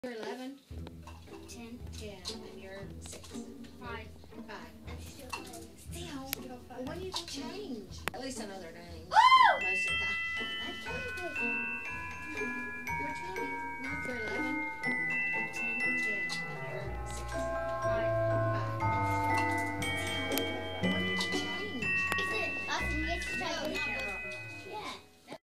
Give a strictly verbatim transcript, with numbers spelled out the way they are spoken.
You're eleven? Ten. ten. And you're six? Five. Five. I'm still five. Still? Well, when do you change? At least another name. Oh! Most of the time. I can't.